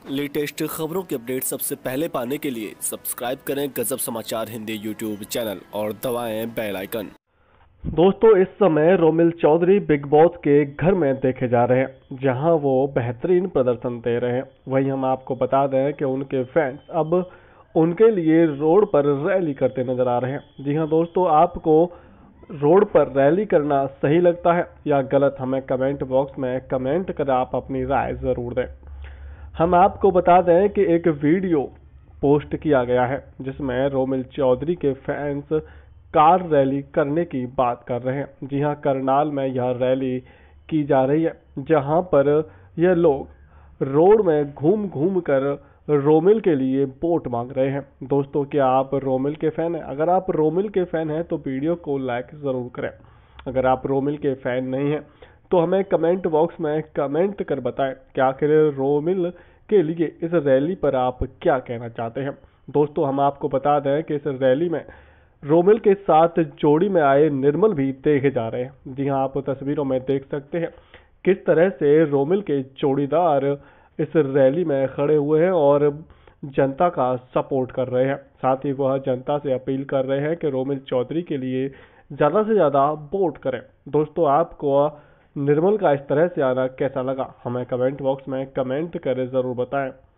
Latest खबरों के update सबसे पहले पाने के लिए सब्सक्राइब करें गजब समाचार हिंदी यूट्यूब चैनल और दबाएं बेल आइकन। दोस्तों, इस समय रोमिल चौधरी बिग बॉस के घर में देखे जा रहे हैं, जहां वो बेहतरीन प्रदर्शन दे रहे हैं। वहीं हम आपको बता दें कि उनके फैंस अब उनके लिए रोड पर रैली करते नजर आ रहे हैं। जी हां दोस्तों, आपको रोड पर रैली करना सही लगता है या गलत, हमें कमेंट बॉक्स में कमेंट कर आप अपनी राय जरूर दें। हम आपको बता दें कि एक वीडियो पोस्ट किया गया है जिसमें रोमिल चौधरी के फैंस कार रैली करने की बात कर रहे हैं। जी हां, करनाल में यह रैली की जा रही है, जहां पर यह लोग रोड में घूम घूम कर रोमिल के लिए वोट मांग रहे हैं। दोस्तों, क्या आप रोमिल के फैन हैं? अगर आप रोमिल के फैन हैं तो वीडियो को लाइक जरूर करें। अगर आप रोमिल के फैन नहीं हैं तो हमें कमेंट बॉक्स में कमेंट कर बताएं कि आखिर रोमिल के लिए इस रैली पर आप क्या कहना चाहते हैं। दोस्तों, हम आपको बता दें कि इस रैली में रोमिल के साथ जोड़ी में आए निर्मल भी देखे जा रहे हैं। जी हां, आप तस्वीरों में देख सकते हैं किस तरह से रोमिल के जोड़ीदार इस रैली में खड़े हुए हैं और जनता का सपोर्ट कर रहे हैं। साथ ही वह जनता से अपील कर रहे हैं कि रोमिल चौधरी के लिए ज़्यादा से ज़्यादा वोट करें। दोस्तों, आपको निर्मल का इस तरह से आना कैसा लगा, हमें कमेंट बॉक्स में कमेंट कर ज़रूर बताएं।